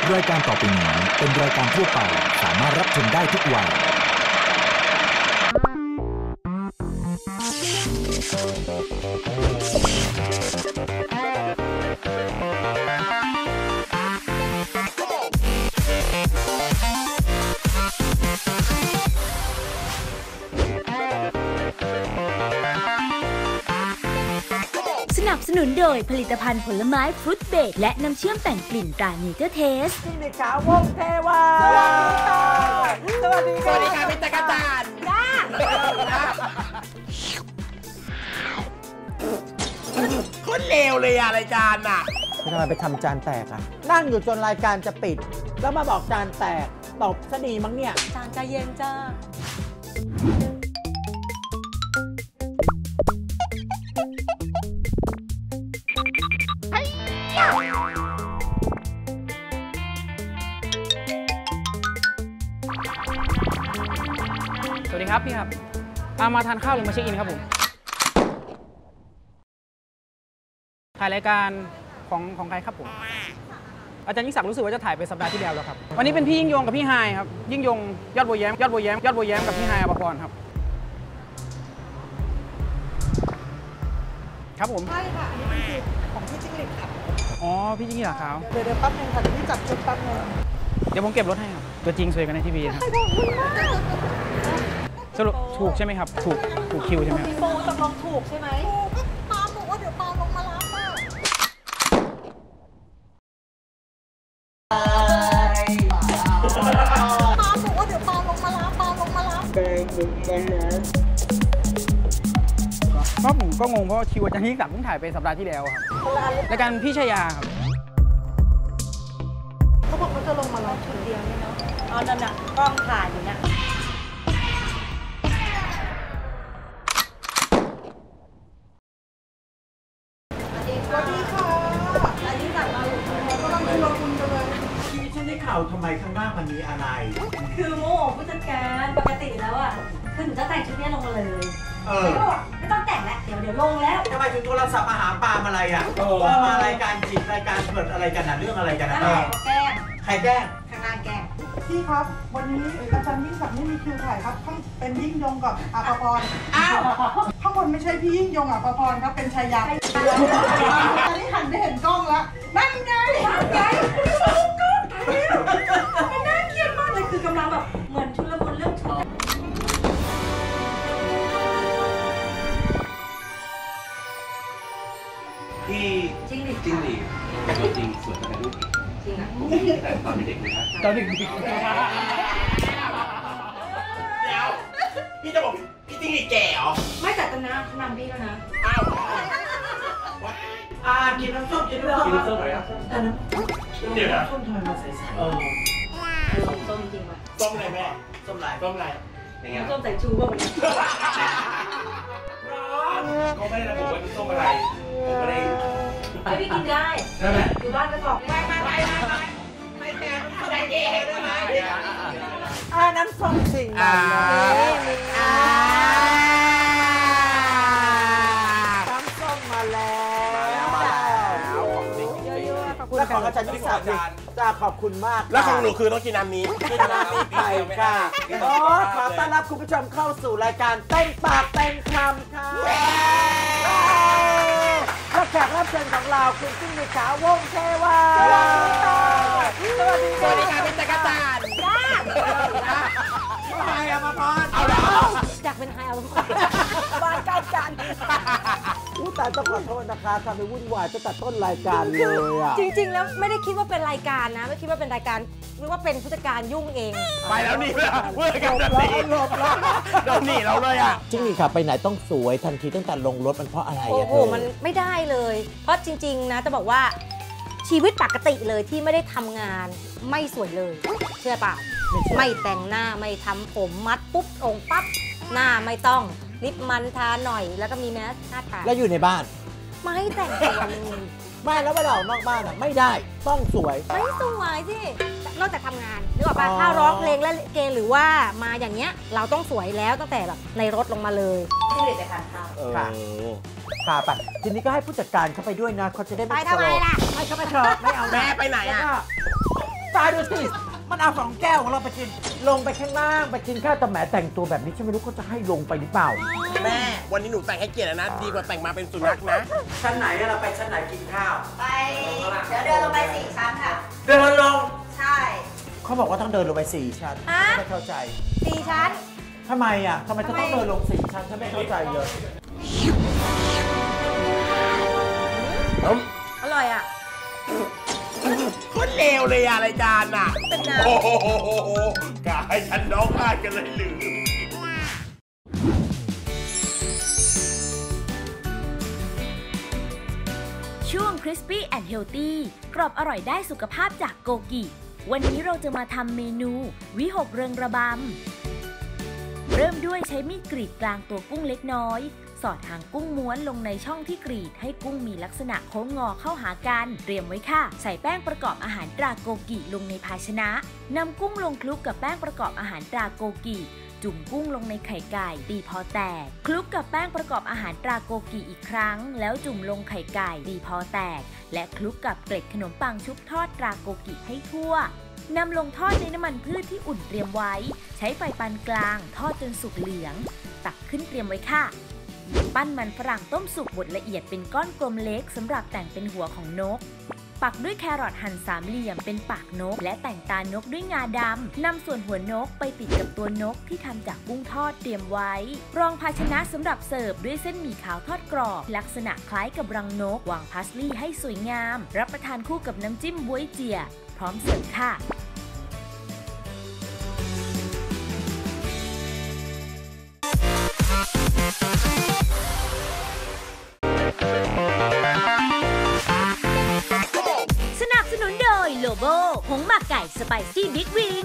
รายการต่อไปนี้เป็นรายการทั่วไปสามารถรับชมได้ทุกวัยสนับสนุนโดยผลิตภัณฑ์ผลไม้ฟรุตเบรดและน้ำเชื่อมแต่งกลิ่นตราเนเจอร์เทสที่ในขาวงเทวาสวัสดีค่ะสวัสดีค่ะพี่ตะกะจานจ้าคนเลวเลยอะรายการอะทำไมไปทำจานแตกอะนั่งอยู่จนรายการจะปิดแล้วมาบอกจานแตกตบซะดีมั้งเนี่ยจานใจเย็นจ้าสวัสดีครับพี่ครับมาทานข้าวหรือมาเช็คอินครับผมถ่ายรายการของใครครับผมอาจารย์ยิ่งศักดิ์รู้สึกว่าจะถ่ายไปสัปดาห์ที่แล้วครับวันนี้เป็นพี่ยิ่งยงกับพี่ไฮครับยิ่งยงยอดบัวแย้มกับพี่ไฮอภพรครับครับผมใช่ค่ะอันนี้เป็นสูตรของพี่จิ้งหรีดค่ะอ๋อพี่จิ้งหรีดขาวเดี๋ยวแป๊บนึงค่ะเดี๋ยวพี่จับชุดแป๊บนึงเดี๋ยวผมเก็บรถให้ครับตัวจริงสวยกันในทีวีครับสรุปถูกใช่ไหมครับถูกคิวใช่ไหมครับปูตกลงถูกใช่ไหมถูกปาบอกว่าเดี๋ยวปาลงมารับอ่ะปาบอกว่าเดี๋ยวปาลงมารับก็ผมก็งงเพราะคิวอาจารย์ยิ่งศักดิ์เพิ่งถ่ายไปสัปดาห์ที่แล้วครับรายการพี่ชายาครับเขาบอกเขาจะลงมารับชุดเดียวนี่เนาะนั่นน่ะกล้องถ่ายอยู่นะสวัสดีค่ะอันนี้จากเรากำลังดูเราคุณกันเลยชีวิตฉันได้ข่าวทำไมข้างล่างมันมีอะไรคือโมโหผู้จัดการปกติแล้วอ่ะคือหนูจะแต่งชุดนี้ลงมาเลยแต่ก็บอกไม่ต้องแต่งแล้วเดี๋ยวลงแล้วทำไมถึงโทรศัพท์มาหาปาอะไรอ่ะว่ามารายการจีบรายการเปิดอะไรกันนะเรื่องอะไรกันนะแกล้งใครแกล้งข้างล่างแกล้งพี่ครับวันนี้อาจารย์ยิ่งศักดิ์ไม่มีคิวถ่ายครับข้างเป็นยิ่งยงกับอภพรอ้าวข้างบนไม่ใช่พี่ยิ่งยงอภพรครับเป็นชายาตอนนี้หันไปเห็นกล้องแล้วนั่นไงมันน่าเกลียดมากเลยคือกำลังแบบเหมือนชุลมุนเรื่องชุดที่จริงดิตัวจริงสวยกว่าในรูปจริงอ่ะแต่ตอนเด็กๆนะครับตอนเด็กเดี๋ยวพี่จะบอกพี่จิ้งหรีดแก่เหรอไม่แต่ตอนนั้นนำพี่แล้วนะอ้าวกินน้ำส้มกินน้ำส้มอะไรครับเดี๋ยวนะส้มทำไมมันใสๆส้มจริงว่ะส้มอะไรแม่ส้มอะไรส้มใส่ชูบ้างเขาไม่ได้ระบุว่าเป็นส้มอะไรผมไม่ได้พี่กินได้อยู่บ้านก็บอกไม่แพงอะไรเก๋ได้ไหมน้ำส้มสิ่งนั้นน้ำส้มมาแล้วแล้วของอาจารย์ยิ่งศักดิ์จะขอบคุณมากแล้วของหนูคือต้องกินน้ำนี้ไปค่ะขอต้อนรับคุณผู้ชมเข้าสู่รายการเต้นปากเต้นคำค่ะและแขกรับเชิญของเราคุณจิ้งหรีดขาววงเทวาสวัสดีค่ะพี่ตะกะจานจ้าไฮอภพรเอาแล้วอยากเป็นไฮอภพรบ้านใกล้กันแต่ต้องขอโทษนะคะทำให้วุ่นวายตั้งแต่ต้นรายการเลยอ่ะจริงๆแล้วไม่ได้คิดว่าเป็นรายการนะไม่คิดว่าเป็นรายการนึกว่าเป็นผู้จัดการยุ่งเองไปแล้วนี่ผู้จัดการหลบแล้วโดนหนีเราเลยอ่ะจิ้งหรีดค่ะไปไหนต้องสวยทันทีตั้งแต่ลงรถมันเพราะอะไรอ่ะโอ้โหมันไม่ได้เลยเพราะจริงๆนะจะบอกว่าชีวิตปกติเลยที่ไม่ได้ทำงานไม่สวยเลยเชื่อเปล่าไม่แต่งหน้าไม่ทำผมมัดปุ๊บองปั๊บหน้าไม่ต้องลิปมันทาหน่อยแล้วก็มีแมสหน้าทาแล้วอยู่ในบ้านไม่แต่งตัวเลยไม่แล้วเวลาออกนอกบ้านอ่ะไม่ได้ต้องสวยไม่สวยสินอกจากทำงานนึกออกป่ะถ้าร้องเพลงและเกหรือว่ามาอย่างเงี้ยเราต้องสวยแล้วตั้งแต่แบบในรถลงมาเลยที่เด็กไปทานข้าวค่ะไปทีนี้ก็ให้ผู้จัดการเข้าไปด้วยนะเขาจะได้ไปทำไมล่ะไม่เข้าไปเถอะไม่เอาแม่ไปไหนอ่ะไปตายดูสิมันเอา2 แก้วของเราไปกินลงไปข้างล่างไปกินข้าวแต่แหมแต่งตัวแบบนี้ฉันไม่รู้เขาจะให้ลงไปหรือเปล่าแม่วันนี้หนูแต่งให้เกียรตินะดีกว่าแต่งมาเป็นสุนัขนะชั้นไหนเราไปชั้นไหนกินข้าวไปเดี๋ยวเดินลงไป4 ชั้นค่ะเดินลงใช่เขาบอกว่าต้องเดินลงไป4 ชั้นไม่เข้าใจ 4 ชั้นทำไมอ่ะทำไมจะต้องเดินลง4 ชั้นฉันไม่เข้าใจเลยอร่อยอ่ะคนเลวเลยอะรายการน่ะเป็นน้ำโอ้โหกายฉันน้องพลาดกันเลยหรือช่วง Crispy and Healthy กรอบอร่อยได้สุขภาพจากโกกิ วันนี้เราจะมาทำเมนูวิหกเริงระบำ เริ่มด้วยใช้มีดกรีดกลางตัวกุ้งเล็กน้อย สอดหางกุ้งม้วนลงในช่องที่กรีดให้กุ้งมีลักษณะโค้งงอเข้าหากัน เตรียมไว้ค่ะ ใส่แป้งประกอบอาหารตราโกกิลงในภาชนะนำกุ้งลงคลุกกับแป้งประกอบอาหารตราโกกิจุ่มกุ้งลงในไข่ไก่ตีพอแตกคลุกกับแป้งประกอบอาหารตราโกกิอีกครั้งแล้วจุ่มลงไข่ไก่ตีพอแตกและคลุกกับเกล็ดขนมปังชุบทอดตราโกกิให้ทั่วนำลงทอดในน้ำมันพืชที่อุ่นเตรียมไว้ใช้ไฟปานกลางทอดจนสุกเหลืองตักขึ้นเตรียมไว้ค่ะปั้นมันฝรั่งต้มสุกบดละเอียดเป็นก้อนกลมเล็กสำหรับแต่งเป็นหัวของนกปักด้วยแครอทหั่นสามเหลี่ยมเป็นปากนกและแต่งตานกด้วยงาดำนำส่วนหัวนกไปติดกับตัวนกที่ทำจากกุ้งทอดเตรียมไว้รองภาชนะสำหรับเสิร์ฟด้วยเส้นหมี่ขาวทอดกรอบลักษณะคล้ายกับรังนกวางพาสลีย์ให้สวยงามรับประทานคู่กับน้ำจิ้มบ๊วยเจี๋ยพร้อมเสิร์ฟค่ะสนับสนุนโดยโลโบผงหมักไก่สไปซี่บิ๊กวิง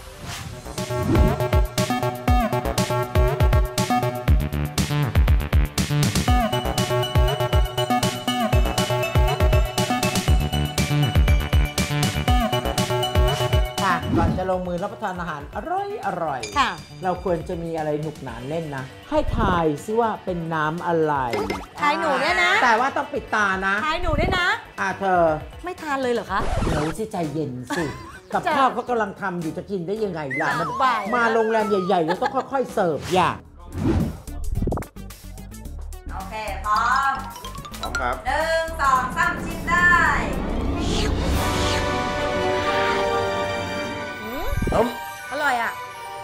ก่อนจะลงมือรับประทานอาหารอร่อยค่ะเราควรจะมีอะไรหนุกหนานเล่นนะ ให้ทายซิว่าเป็นน้ำอะไรทายหนูด้วยนะแต่ว่าต้องปิดตานะทายหนูด้วยนะเธอไม่ทานเลยเหรอคะเดี๋ยวสิใจเย็นสิ กับจ้ะข้าวเขากำลังทำอยู่จะกินได้ยังไงล่ะจ้ะมันบ่ายนะมาโรงแรมใหญ่ๆแล้วต้องค่อยๆเสิร์ฟอย่าโอเค พร้อมพร้อมครับ 1 2 3ชิมได้อร่อยอ่ะ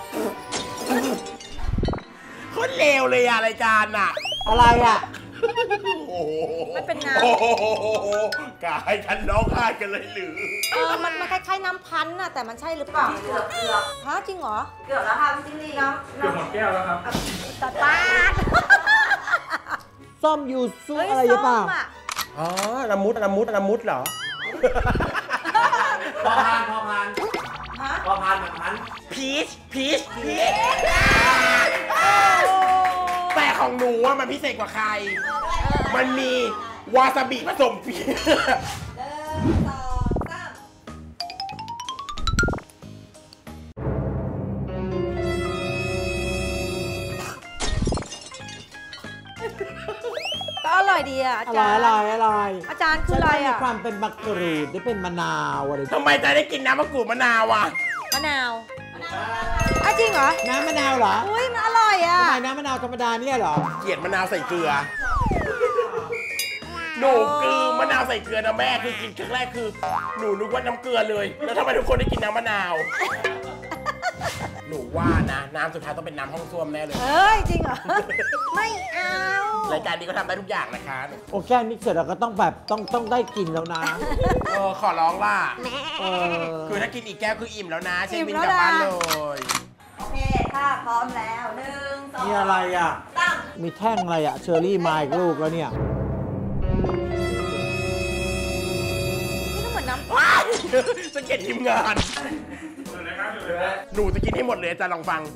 คนเลวเลยอะรายการน่ะอะไรอ่ะโอ้โหมันเป็นน้ำโอ้โหกายฉันน้องพลาดกันเลยหรือมันคล้ายๆน้ำพันธุ์น่ะแต่มันใช่หรือเปล่าเกือบฮะจริงเหรอ เกือบแล้วค่ะจริงดิเนาะเกือบหมดแก้วแล้วครับตัดป้าส้มยูสุอะไรหรือเปล่าอ๋อละมุดเหรอพอพานแบบนั้นพีชแต่ของหนูว่ามันพิเศษกว่าใคร มันมีวาซาบิผสมพีชก็อร่อยดีอ่ะอาอจารย์ร่อยอาจารย์คืออะไรมีอ่ะความเป็นมะกรูดหรือเป็นมะนาวอะไรทำไมจะได้กินน้ำมะกรูดมะนาวอ่ะมะนาวจริงเหรอน้ำมะนาวเหรออุ้ยมันอร่อยอ่ะทำไมน้ำมะนาวธรรมดาเนี่ยเหรอเกลียดมะนาวใส่เกลือ หนูคือมะนาวใส่เกลือนะแม่คือกินครั้งแรกคือ หนูนึกว่าน้ำเกลือเลย แล้วทำไมทุกคนได้กินน้ำมะนาว หนูว่านะน้ำสุดท้ายต้องเป็นน้ำห้องส้วมแน่เลยเฮ้ย จริงเหรอ ไม่เอารายการนี้ก็ทำได้ทุกอย่างนะคะโอ้แค่นี้เสร็จเราก็ต้องแบบต้องได้กินแล้วนะขอร้องล่ะเออคือถ้ากินอีกแก้วคืออิ่มแล้วนะเช็คบินกลับบ้านเลยโอเคค่ะพร้อมแล้ว1 2 นี่อะไรอ่ะ 3 มีแท่งอะไรอ่ะ เชอรี่มาอีกลูกแล้วเนี่ยนี่ก็เหมือนน้ำว้ายจะเกลียดทีมงานหนูจะกินให้หมดเลยอาจารย์ลองฟัง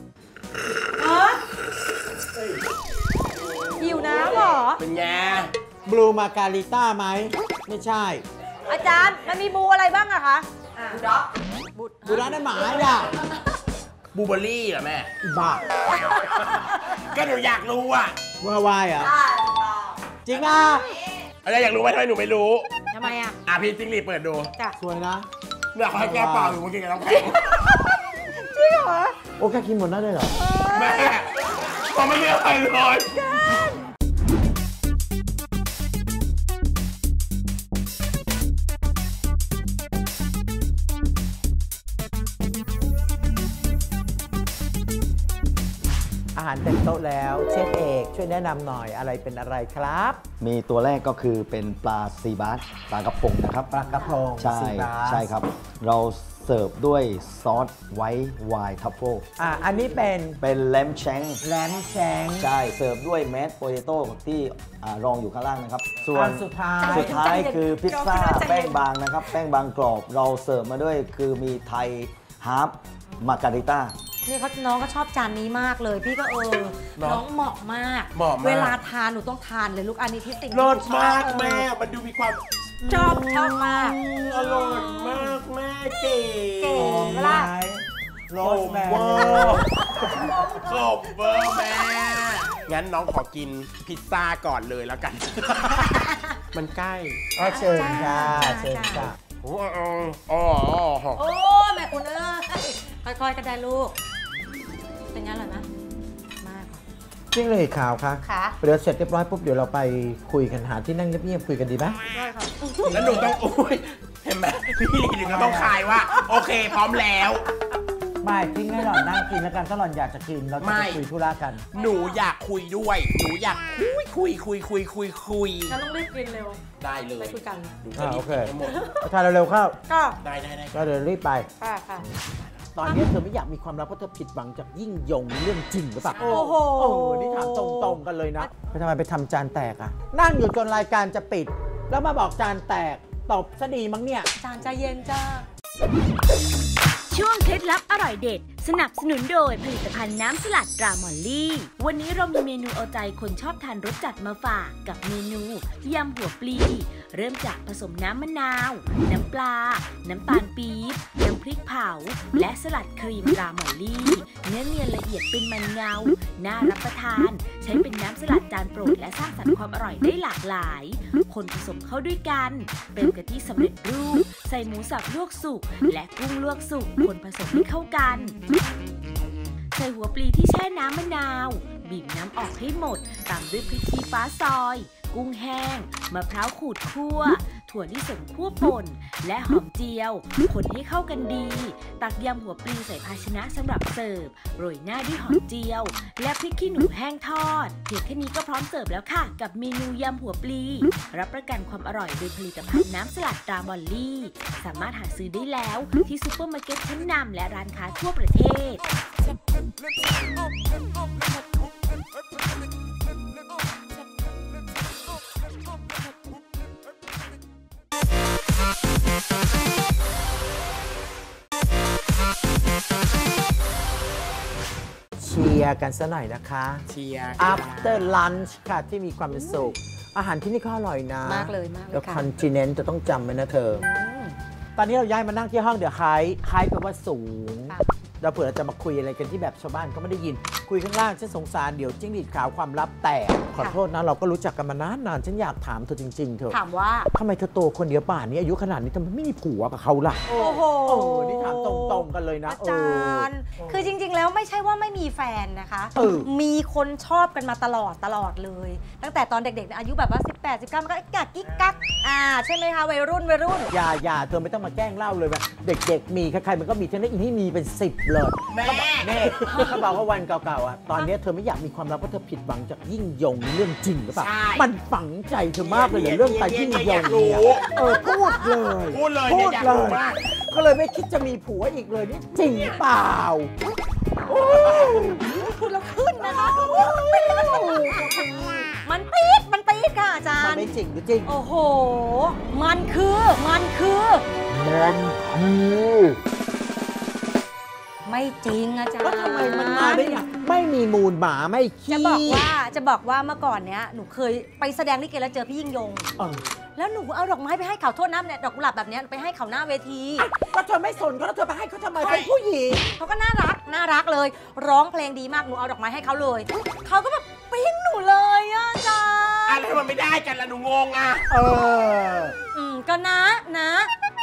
หิวน้ำเหรอเป็นไงบลูมาการิต้าไหม ไม่ใช่อาจารย์มันมีบูอะไรบ้างอะคะบูด็อกบูร้านนั้นหมาอ่ะบูเบอรี่เหรอแม่อีบ้าก็หนูอยากรู้อ่ะว่าวายเหรอจริงอ่ะอาจารย์อยากรู้ไหมทำไมหนูไม่รู้ทำไมอะพี่จิ้งหรีดเปิดดูจ้ะสวยนะสเนี่ยเขาให้แก้เปล่าอยู่เมื่อกี้กับน้ำแข็งจริงเหรอโอ้แค่กินหมดได้เลยเหรอแม่เขาไม่มีอะไรเลยอาหารเต็มโต๊ะแล้วเชฟเอกช่วยแนะนำหน่อยอะไรเป็นอะไรครับมีตัวแรกก็คือเป็นปลาซีบาสปลากระพงนะครับปลากระพงใช่ซีบาสใช่ครับ เราเสิร์ฟด้วยซอสไวท์ไวน์ทัฟเฟิลอันนี้เป็นแลมแชงแลมแชงใช่เสิร์ฟด้วยแมสโปเตโต้ที่รองอยู่ข้างล่างนะครับ ส่วนสุดท้ายคือพิซซ่าแป้งบางนะครับ แป้งบางกรอบเราเสิร์ฟมาด้วยคือมีไทยฮาร์ปมาการิต้านี่น้องก็ชอบจานนี้มากเลย พี่ก็น้องเหมาะมาก เวลาทานหนูต้องทานเลยลูกอันนี้ที่สิ่งที่รสมากหนูชอบแม่มันดูมีความชอบมากอร่อยมากแม่เก๋เก๋เวลาโรสแมเวอรี่ร์ขอบเวอร์แม่งั้นน้องขอกินพิซซ่าก่อนเลยแล้วกัน มันใกล้เชิญค่ะเชิญค่ะโอ้โอ้แม่คุณค่อยๆก็ได้ลูกเป็นงั้นเหรอนะมากจริงเลยข่าวค่ะค่ะเดี๋ยวเสร็จเรียบร้อยปุ๊บเดี๋ยวเราไปคุยกันหาที่นั่งเงียบๆคุยกันดีไหมได้ค่ะแล้วหนูต้องโอ้ยเห็นไหมพี่ลีถึงก็ต้องคายว่า โอเคพร้อมแล้วไม่ทิ้งให้หล่อนนั่งกินแล้วกันถ้าหล่อนอยากจะกินเราจะไปคุยธุระกันหนูอยากคุยด้วยหนูอยากคุยฉันต้องรีบกินเร็วได้เลยไปคุยกันหนูจะรีโอบ เคกินให้หมดทานเร็วๆเข้าก็ได้ก็เดี๋ยวรีบไปค่ะตอนนี้เธอไม่อยากมีความรักเพราะเธอผิดหวังจากยิ่งยงเรื่องจริงหรือเปล่าโอ้โหนี่ถามตรงๆกันเลยนะไปทำไมไปทำจานแตกอะนั่งอยู่จนรายการจะปิด แล้วมาบอกจานแตกตบซะดีมั้งเนี่ยจานใจเย็นจ้าช่วงเคล็ดลับอร่อยเด็ด สนับสนุนโดยผลิตภัณฑ์น้ำสลัดตรามอลลี่ วันนี้เรามีเมนูเอาใจคนชอบทานรสจัดมาฝากกับเมนูยำหัวปลี เริ่มจากผสมน้ำมะนาว น้ำปลา น้ำตาลปี๊บ น้ำพริกเผา และสลัดครีมตรามอลลี่ เนื้อเนียนละเอียดเป็นมันเงา น่ารับประทาน ใช้เป็นน้ำสลัดจานโปรดและสร้างสรรค์ความอร่อยได้หลากหลาย คนผสมเข้าด้วยกันเติมกะทิสำเร็จรูป ใส่หมูสับลวกสุกและกุ้งลวกสุกคนผสมให้เข้ากัน ใส่หัวปลีที่แช่น้ำมะนาว บีบน้ำออกให้หมด ตามด้วยพริกชี้ฟ้าซอย กุ้งแห้ง มะพร้าวขูดคั่ว ถั่วลิสงคั่วป่น และหอมเจียว คนให้เข้ากันดี ตักยำหัวปลีใส่ภาชนะสำหรับเสิร์ฟ โรยหน้าด้วยหอมเจียว และพริกขี้หนูแห้งทอด เพียงแค่นี้ก็พร้อมเสิร์ฟแล้วค่ะ กับเมนูยำหัวปลี รับประกันความอร่อยโดยผลิตภัณฑ์น้ำสลัดตราบอลลี่ สามารถหาซื้อได้แล้วที่ซุปเปอร์มาร์เก็ตชั้นนำและร้านค้าทั่วประเทศเชียร์กันซะหน่อยนะคะเชียร์ after lunch ค่ะที่มีความเป็นสุข อาหารที่นี่ก็อร่อยนะมากเลยแล้วค่ะคอนติเนนต์จะต้องจำไว้นะเธอ ตอนนี้เราย้ายมานั่งที่ห้องเดอะไฮไฮแปลว่าสูงค่ะเราเผื่อเราจะมาคุยอะไรกันที่แบบชาวบ้านก็ไม่ได้ยิน คุยข้างล่างฉันสงสารเดี๋ยวจิ้งหรีดขาวความลับแตกขอโทษนะเราก็รู้จักกันมานานๆฉันอยากถามเธอจริงๆเธอถามว่าทำไมเธอโตคนเดียวป่านนี้อายุขนาดนี้ทำไมไม่มีผัวกับเขาล่ะโอ้โหนี่ถามตรงๆกันเลยนะอาจารย์ คือจริงๆ แล้วไม่ใช่ว่าไม่มีแฟนนะคะ มีคนชอบกันมาตลอดเลย ตั้งแต่ตอนเด็กๆ อายุแบบว่า 18 19 มันก็กักกิ๊กกักใช่ไหมคะวัยรุ่นอย่าเธอไม่ต้องมาแกล้งเล่าเลยแบบเด็กๆมีใครๆมันก็มีทั้งนั้นอีนี่มีเป็น10เลยแม่นี่เขาบอกว่าวันเก่าๆอ่ะตอนนี้เธอไม่อยากมีความรักเพราะเธอผิดหวังจากยิ่งยงเรื่องจริงหรือเปล่ามันฝังใจเธอมากเลยเหรอเรื่องตายิ่งยงเนี่ยพูดเลยพูดเลยพูดอยากเลรู้ยมากก็เลยไม่คิดจะมีผัวอีกเลยนี่จริงเปล่าพูดแล้วขึ้นนะคะ มันปี๊ดค่ะอาจารมันย์ไม่จริงหรือจริงโอ้โห มันคือ ไม่จริงอาจารย์แล้วทำไมมันมาได้ไงไม่มีมูลหมาไม่ขี้จะบอกว่าเมื่อก่อนเนี้ยหนูเคยไปแสดงลิเกแล้วเจอพี่ยิ่งยง แล้วหนูเอาดอกไม้ไปให้เขาโทษน้ำเนี่ยดอกกุหลาบแบบเนี้ยไปให้เขาหน้าเวทีก็เธอไม่สนก็แล้วเธอไปให้เขาทำไมเป็นผู้หญิงเขาก็น่ารักเลย ร้องเพลงดีมากหนูเอาดอกไม้ให้เขาเลยเขาก็แบบปิ๊งหนูเลยอะอาจารย์อะไรมันไม่ได้กันละหนูงงอ่ะก็นะ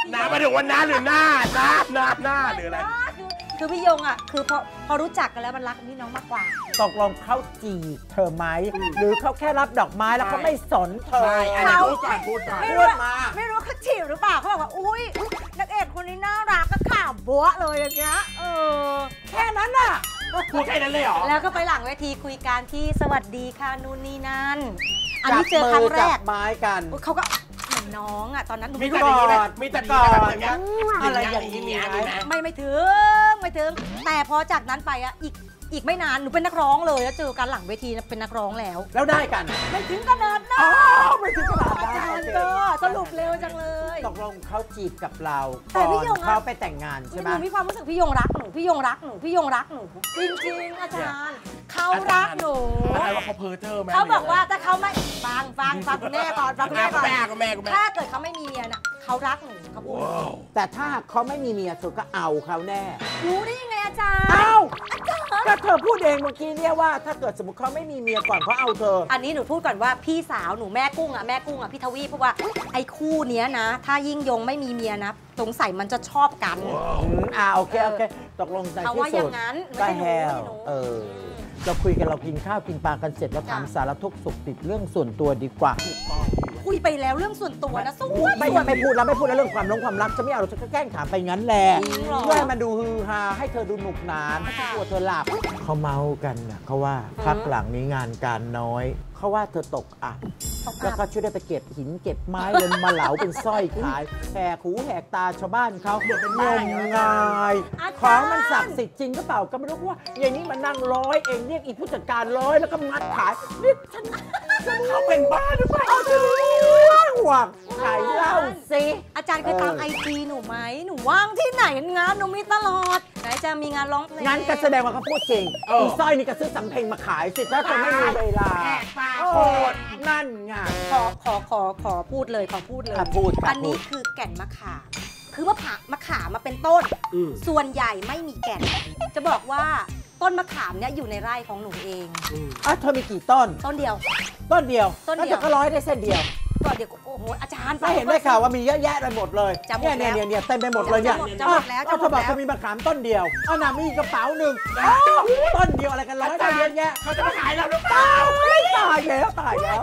น้ามาถึงวันน้าหรือหน้าหรืออะไรคือพี่ยงอ่ะคือพอรู้จักกันแล้วมันรักพี่น้องมากกว่าตกลงเขาจีบเธอไหมหรือเขาแค่รับดอกไม้แล้วเขาไม่สนเธอใช่อันนี้พูดก่อนไม่รู้เขาจีบหรือเปล่าเขาบอกว่าอุ้ยนักเอกคนนี้น่ารักก็ข่าวบัวเลยอย่างเงี้ยแค่นั้นน่ะพูดแค่นั้นเลยเหรอแล้วก็ไปหลังเวทีคุยกันที่สวัสดีค่ะนู่นนี่นั่นอันนี้เจอครั้งแรกจับไม้กันเขาก็เหมือนน้องอ่ะตอนนั้นหนูมีไม่แต่รู้ก่อนมีแต่ก่อนอะไรอย่างนี้ไม่ถึงแต่พอจากนั้นไปอ่ะอีกไม่นานหนูเป็นนักร้องเลยแล้วเจอกันหลังเวทีเป็นนักร้องแล้วได้กันไม่ถึงขนาดนั้นไม่ถึงขนาดนั้นอาจารย์ก็สรุปเร็วจังเลยตกลงเขาจีบกับเราแต่พี่ยงเขาไปแต่งงานใช่ไหมหนูมีความรู้สึกพี่ยงรักหนูจริงๆอาจารย์เขารักหนูอะไรว่าเขาเพ้อเจ้อไหมเขาบอกว่าถ้าเขาไม่ฟังแม่ก่อนถ้าเกิดเขาไม่มีเมียน่ะเขารักหนูเขาพูดแต่ถ้าเขาไม่มีเมียเธอก็เอาเขาแน่รู้ได้ยังไงอาจารย์ก็เธอพูดเองเมื่อกี้เนี่ยว่าถ้าเกิดสมมติเขาไม่มีเมียก่อนเขาเอาเธออันนี้หนูพูดก่อนว่าพี่สาวหนูแม่กุ้งอ่ะพี่ทวีเพราะว่าไอ้คู่เนี้ยนะถ้ายิ่งยงไม่มีเมียนะสงสัยมันจะชอบกันโอเคตกลงใจที่สุดก็แฮลเราคุยกันเรากินข้าวกินปลากันเสร็จแล้วถามสารทุกข์สุขติดเรื่องส่วนตัวดีกว่าคุยไปแล้วเรื่องส่วนตัวนะไม่พูดแล้วเรื่องความรักจะไม่เอาเราจะแกล้งถามไปงั้นแหละเพื่อมาดูฮือฮาให้เธอดูหนุกหนานให้ตัวเธอหลับเขาเมากันนะเขาว่าพักหลังนี้งานการน้อยเขาว่าเธอตกอับแล้วก็ช่วยได้ไปเก็บหินเก็บไม้เลยมาเหลาเป็นสร้อยขายแหกหูแหกตาชาวบ้านเขางมงายของมันศักดิ์สิทธิ์จริงก็เปล่าก็ไม่รู้ว่าอย่างนี้มันนั่งร้อยเองเรียกอีกผู้จัดการร้อยแล้วก็มัดขายนี่ฉันเขาเป็นบ้าหรือเปล่าหวังขายเหล้าสิอาจารย์เคยตามIGหนูไหมหนูว่างที่ไหนงานหนูมีตลอดไหนจะมีงานร้องเพลงงั้นก็แสดงว่าเขาพูดจริงสร้อยนี่ก็ซื้อสำเพ็งมาขายสิถ้าจะไม่มีเวลาโคตรนั่นไงขอพูดเลยอันนี้คือแก่นมะขามคือมะขามมาเป็นต้นส่วนใหญ่ไม่มีแก่นจะบอกว่าต้นมะขามเนี่ยอยู่ในไร่ของหนูเองเธอมีกี่ต้นต้นเดียวน่าจะก็ร้อยได้เส้นเดียวต้นเดียวโอ้โหอาจารย์ไม่เห็นได้ข่าวว่ามีเยอะแยะไปหมดเลยเนี่ยเต็มไปหมดเลยเนี่ยจะหมดแล้วเธอบอกจะมีมะขามต้นเดียวมีกระเป๋าหนึ่งต้นเดียวอะไรกันร้อยได้เยอะแยะเขาจะมาขายเราหรือเปล่าตายแล้ว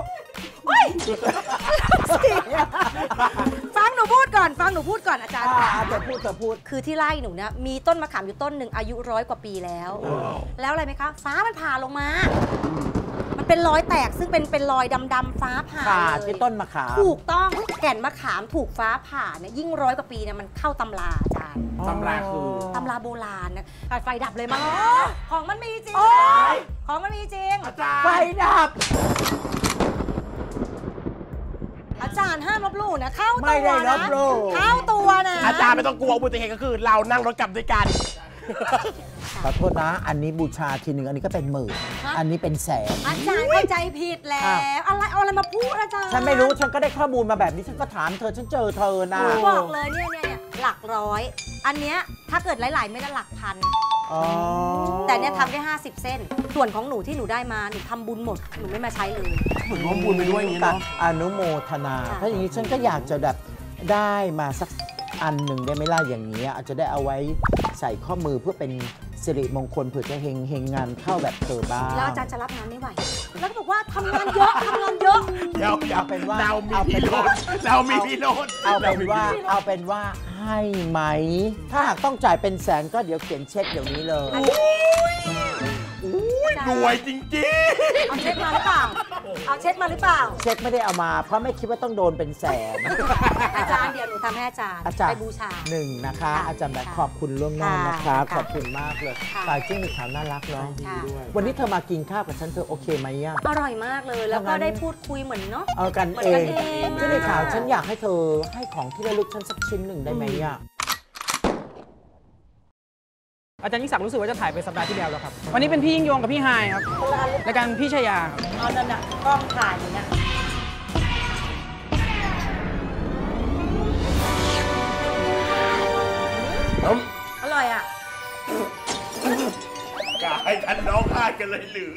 ฟังหนูพูดก่อนอาจารย์จะพูดคือที่ไร่หนูเนี่ยมีต้นมะขามอยู่ต้นหนึ่งอายุ100 กว่าปีแล้วอะไรไหมคะฟ้ามันผ่าลงมามันเป็นรอยแตกซึ่งเป็นรอยดำๆฟ้าผ่าเลยที่ต้นมะขามถูกต้องแก่นมะขามถูกฟ้าผ่าเนี่ยยิ่ง100 กว่าปีเนี่ยมันเข้าตำราอาจารย์ตำราคือตำราโบราณนะไฟดับเลยมั้งของมันมีจริงไฟดับอาจารย์ห้ามลบลู่นะเข้าตัวนะเข้าตัวนะอาจารย์ไม่ต้องกลัวอุบัติเหตุก็คือเรานั่งรถกลับด้วยกันขอโทษนะอันนี้บูชาทีหนึ่งอันนี้ก็เป็นหมื่นอันนี้เป็นแสนอาจารย์เข้าใจผิดแล้วเอาอะไรมาพูดอาจารย์ฉันไม่รู้ฉันก็ได้ข้อมูลมาแบบนี้ฉันก็ถามเธอฉันเจอเธอนะบอกเลยเนี่ยหลักร้อยอันเนี้ยถ้าเกิดหลายๆไม่ได้หลักพันแต่เนี่ยทำได้50 เส้นส่วนของหนูที่หนูได้มาหนูทำบุญหมดหนูไม่มาใช้เลยเหมือนร่วมบุญไปด้วยอย่างนี้เนาะอนุโมทนาถ้าอย่างนี้ฉันก็อยากจะแบบได้มาสักอันหนึ่งได้ไหมล่ะอย่างนี้อาจจะได้เอาไว้ใส่ข้อมือเพื่อเป็นสิริมงคลเผื่อจะเฮงงานเข้าแบบเธอบ้างแล้วอาจารย์จะรับงานไม่ไหวแล้วก็บอกว่าทำงานเยอะเดี๋ยวเป็นว่าเรามีพิรุธเอาเป็นว่าให้ไหมถ้าหากต้องจ่ายเป็นแสนก็เดี๋ยวเขียนเช็คเดี๋ยวนี้เลยรวยจริงๆเอาเช็คมาหรือเปล่าเช็คไม่ได้เอามาเพราะไม่คิดว่าต้องโดนเป็นแสนอาจารย์เดี๋ยวหนูทำให้อาจารย์ไปบูชา 1นะคะอาจารย์แบบขอบคุณล่วงหน้านะคะขอบคุณมากเลยปลายจิ้งหรีดขาวน่ารักเนาะวันนี้เธอมากินข้าวกับฉันเธอโอเคไหมอ่ะอร่อยมากเลยแล้วก็ได้พูดคุยเหมือนเนาะกันเองจิ้งหรีดขาวฉันอยากให้เธอให้ของที่ระลึกฉันสักชิ้นหนึ่งได้ไหมอ่ะอาจารย์ยิ่งศักดิ์รู้สึกว่าจะถ่ายไปสัปดาห์ที่แล้วครับวันนี้เป็นพี่ยิ่งยงกับพี่ไฮครับรายการพี่ชายาครับเอานั่นน่ะกล้องถ่ายอย่างเงี้ยอร่อยอ่ะกายกันน้องพากันเลยหรือ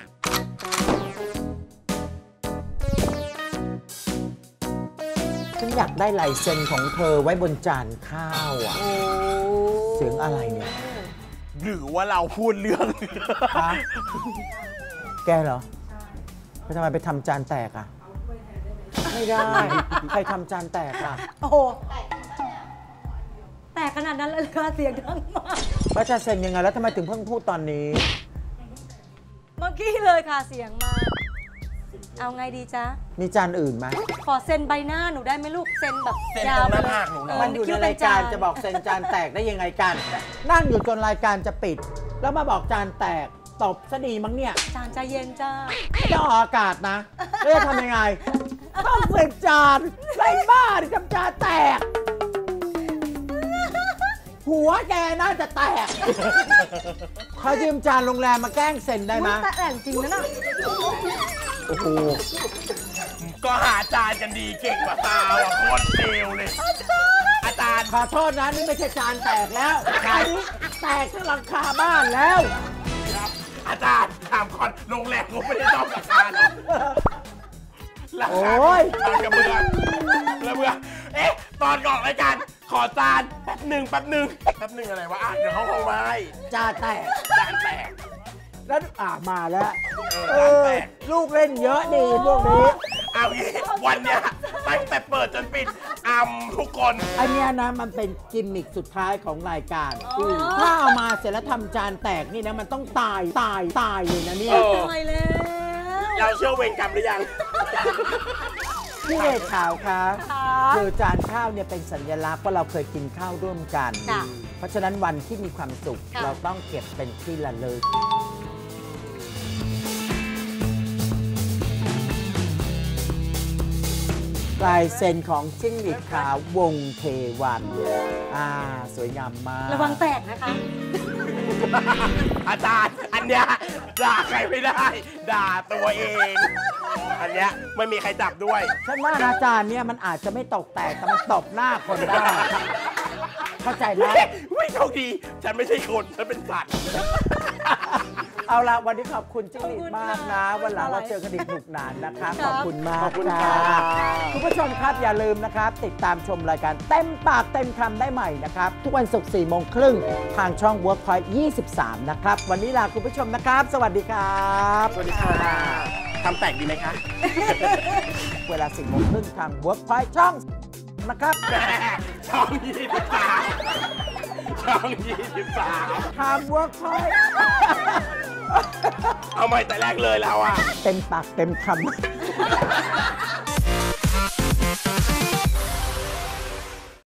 ฉันอยากได้ลายเซ็นของเธอไว้บนจานข้าวอ่ะเสียงอะไรเนี่ยหรือว่าเราพูดเรื่องฮะแกเหรอไปทำไมไปทำจานแตกอ่ะ ไม่ได้ ใครทำจานแตกอ่ะโอ้โหแต่ขนาดนั้นเลยค่ะเสียงดังมากแล้วจะเซ็นยังไงแล้วทำไมถึงเพิ่งพูดตอนนี้เมื่อกี้เลยค่ะเสียงมา เอาไงดีจ๊ะมีจานอื่นไหมขอเซ็นใบหน้าหนูได้ไหมลูกเซ็นแบบเซ็นยาตรวงหน้าผากหนูเหรอมันอยู่ในรายการจะบอกเซ็นจานแตกได้ยังไงกัน นั่งอยู่จนรายการจะปิด แล้วมาบอกจานแตกตบซะดีมั้งเนี่ยจานใจเย็นจ้าจะออกอากาศนะแล้วจะทำยังไงต้องเซ็นจานไรบ้าดิทำจานแตก หัวแกน่าจะแตกขอยืมจานโรงแรมมาแกล้งเซ็นได้ไหมแต่แหล่งจริงนะน่ะโอ้โหก็หาจานกันดีเก่งกว่าตาว่ะโคตรเร็วเลย อาจารย์ขอโทษนะนี่ไม่ใช่จานแตกแล้วอันนี้แตกทั้งหลังคาบ้านแล้วครับ อาจารย์ถามก่อนโรงแรมเขาไม่ได้ต้องราคาหรอกราคาโอ้ยตอนกระเบื้องระเบื้องเอ๊ะ ตอนก่อนรายการขอจานแป๊บหนึ่งอะไรวะอ่ะเดี๋ยวเขาคงมาให้จานแตกจานแตกแล้วมาแล้วจานแตกลูกเล่นเยอะดีพวกนี้เอางี้วันเนี้ยตั้งแต่เปิดจนปิดทุกคนอันเนี้ยนะมันเป็นกิมมิคสุดท้ายของรายการถ้าเอามาเสร็จแล้วทำจานแตกนี่นะมันต้องตายเลยนะเนี่ยตายแล้วเราเชื่อเวรกรรมหรือยังพี่เดชขาวคะค่ะคือจานข้าวเนี่ยเป็นสัญลักษณ์ว่าเราเคยกินข้าวร่วมกันค่ะเพราะฉะนั้นวันที่มีความสุขค่ะเราต้องเก็บเป็นที่ระลึกลายเซ็นของจิ้งหรีดขาววงเทวันสวยงามมากระวังแตกนะคะอาจารย์อันเนี้ยด่าใครไม่ได้ ด่าตัวเอง อันเนี้ยไม่มีใครจับด้วยฉันว่าอาจารย์เนี่ยมันอาจจะไม่ตกแตกแต่มันตบหน้าคนได้ เข้าใจไหมไม่โชคดี ฉันไม่ใช่คน ฉันเป็นสัตว์เอาละวันนี้ขอบคุณจิ้งหรีดมากนะขอบคุณค่ะวันหลังเราเจอกันอีกหนุกหนานนะคะครัขบอบคุณมากขอบคุณค่ะค่ะคุณผู้ชมครับอย่าลืมนะครับ ติดตามชมรายการเต็มปากเต็มคำได้ใหม่นะครับ ทุกวันศุกร์4 โมงครึ่งทางช่อง Workpoint 23 นะครับ วันนี้ลาคุณผู้ชมนะครับ สวัสดีครับสวัสดีค่ะทำแตกดีไหมคะเวลา4 โมงครึ่งทาง Workpoint ช่องนะครับแม่ช่อง23ช่อง23 ทาง Workpoint เอาใหม่แต่แรกเลยเราอ่ะเต็มปากเต็มคำ